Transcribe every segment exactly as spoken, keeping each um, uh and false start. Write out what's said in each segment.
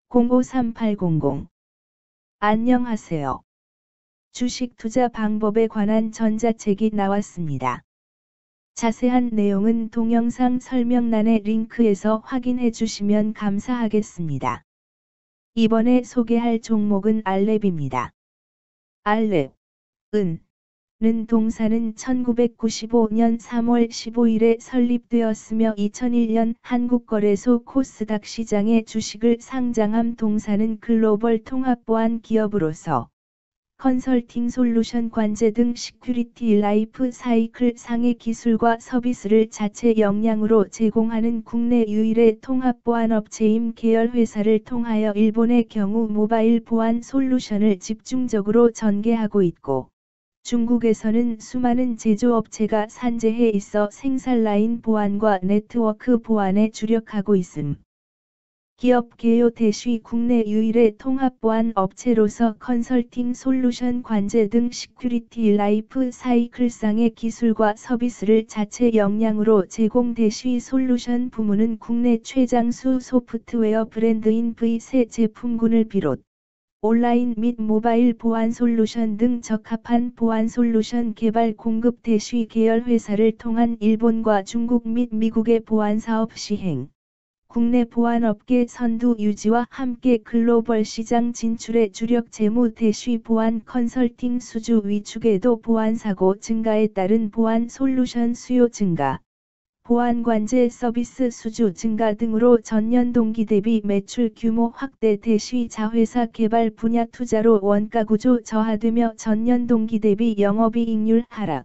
공오삼팔공공. 안녕하세요. 주식 투자 방법에 관한 전자책이 나왔습니다. 자세한 내용은 동영상 설명란의 링크에서 확인해 주시면 감사하겠습니다. 이번에 소개할 종목은 알랩입니다. 알랩, 은, 는 동사는 천구백구십오 년 삼월 십오일에 설립되었으며 이천일 년 한국거래소 코스닥 시장에 주식을 상장함. 동사는 글로벌 통합보안 기업으로서 컨설팅 솔루션 관제 등 시큐리티 라이프 사이클 상의 기술과 서비스를 자체 역량으로 제공하는 국내 유일의 통합보안 업체임. 계열 회사를 통하여 일본의 경우 모바일 보안 솔루션을 집중적으로 전개하고 있고, 중국에서는 수많은 제조업체가 산재해 있어 생산 라인 보안과 네트워크 보안에 주력하고 있음. 기업 개요 대시 국내 유일의 통합보안 업체로서 컨설팅 솔루션 관제 등 시큐리티 라이프 사이클상의 기술과 서비스를 자체 역량으로 제공. 대시 솔루션 부문은 국내 최장수 소프트웨어 브랜드인 브이세 제품군을 비롯 온라인 및 모바일 보안 솔루션 등 적합한 보안 솔루션 개발 공급. 대시 계열 회사를 통한 일본과 중국 및 미국의 보안 사업 시행, 국내 보안업계 선두 유지와 함께 글로벌 시장 진출에 주력. 재무 대시 보안 컨설팅 수주 위축에도 보안사고 증가에 따른 보안 솔루션 수요 증가, 보안 관제 서비스 수주 증가 등으로 전년 동기 대비 매출 규모 확대. 대시 자회사 개발 분야 투자로 원가 구조 저하되며 전년 동기 대비 영업이익률 하락,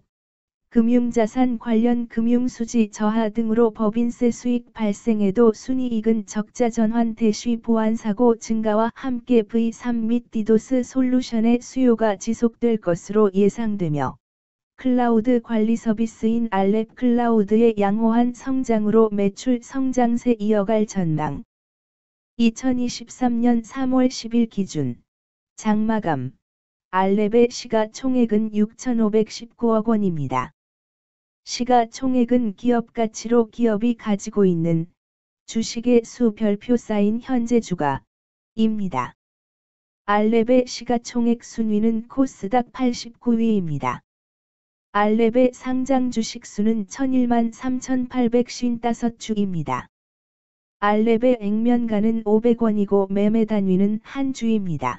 금융자산 관련 금융수지 저하 등으로 법인세 수익 발생에도 순이익은 적자 전환. 대시 보안사고 증가와 함께 브이삼 및 디도스 솔루션의 수요가 지속될 것으로 예상되며, 클라우드 관리 서비스인 알랩 클라우드의 양호한 성장으로 매출 성장세 이어갈 전망. 이천이십삼 년 삼월 십일 기준 장마감 알랩의 시가총액은 육천오백십구억 원입니다. 시가총액은 기업가치로 기업이 가지고 있는 주식의 수 별표 쌓인 현재 주가입니다. 알랩의 시가총액 순위는 코스닥 팔십구 위입니다. 알랩의 상장 주식 수는 천일만 삼천팔백오십오 주입니다. 알랩의 액면가는 오백 원이고 매매 단위는 한 주입니다.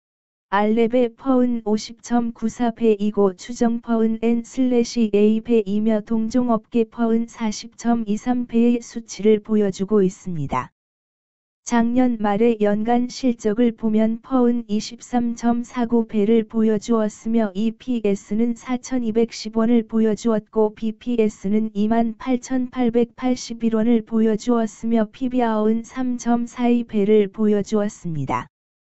알랩의 퍼은 오십 점 구사 배이고 추정 퍼은 엔 에이 배이며 동종업계 퍼은 사십 점 이삼 배의 수치를 보여주고 있습니다. 작년 말의 연간 실적을 보면 퍼은 이십삼 점 사구 배를 보여주었으며 이피에스는 사천이백십 원을 보여주었고 비피에스는 이만 팔천팔백팔십일 원을 보여주었으며 피비알은 삼 점 사이 배를 보여주었습니다.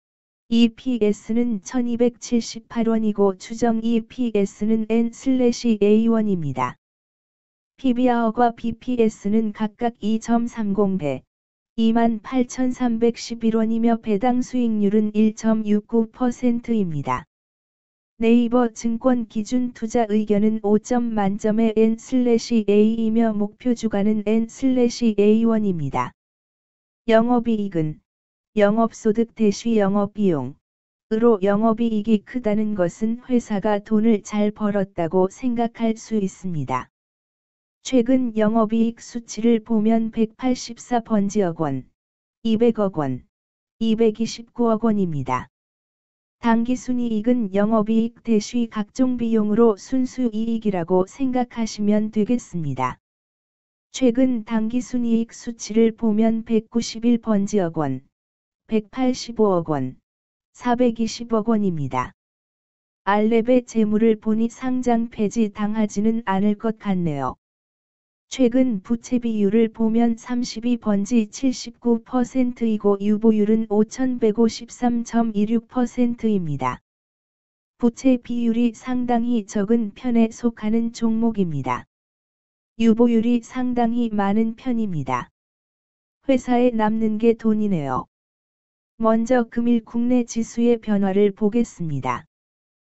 이피에스는 천이백칠십팔 원이고 추정 이피에스는 엔 에이 원입니다. 피비알과 비피에스는 각각 이 점 삼공 배, 이만 팔천삼백십일 원이며 배당 수익률은 일 점 육구 퍼센트입니다. 네이버 증권 기준 투자 의견은 오 점 만점의 엔 에이이며 목표 주가는 엔 에이 원입니다. 영업이익은 영업소득 대시 영업비용으로 영업이익이 크다는 것은 회사가 돈을 잘 벌었다고 생각할 수 있습니다. 최근 영업이익 수치를 보면 백팔십사 번지억 원, 이백억 원, 이백이십구억 원입니다. 당기순이익은 영업이익 대시 각종 비용으로 순수이익이라고 생각하시면 되겠습니다. 최근 당기순이익 수치를 보면 백구십일 번지억 원, 백팔십오억 원, 사백이십억 원입니다. 알랩의 재물을 보니 상장 폐지 당하지는 않을 것 같네요. 최근 부채 비율을 보면 삼십이 번지 칠십구 퍼센트이고 유보율은 오천백오십삼 점 이육 퍼센트입니다. 부채 비율이 상당히 적은 편에 속하는 종목입니다. 유보율이 상당히 많은 편입니다. 회사에 남는 게 돈이네요. 먼저 금일 국내 지수의 변화를 보겠습니다.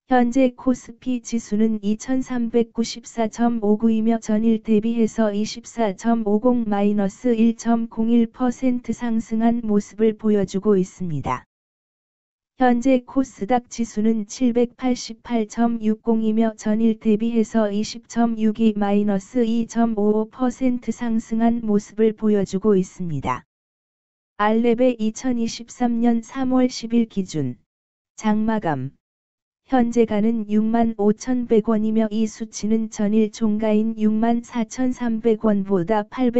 현재 코스피 지수는 이천삼백구십사 점 오구이며 전일 대비해서 이십사 점 오공 일 점 공일 퍼센트 상승한 모습을 보여주고 있습니다. 현재 코스닥 지수는 칠백팔십팔 점 육공이며 전일 대비해서 이십 점 육이 이 점 오오 퍼센트 상승한 모습을 보여주고 있습니다. 알렙의 이천이십삼 년 삼월 십일 기준 장마감 현재가는 육만 오천백 원이며 이 수치는 전일 종가인 육만 사천삼백 원보다 팔백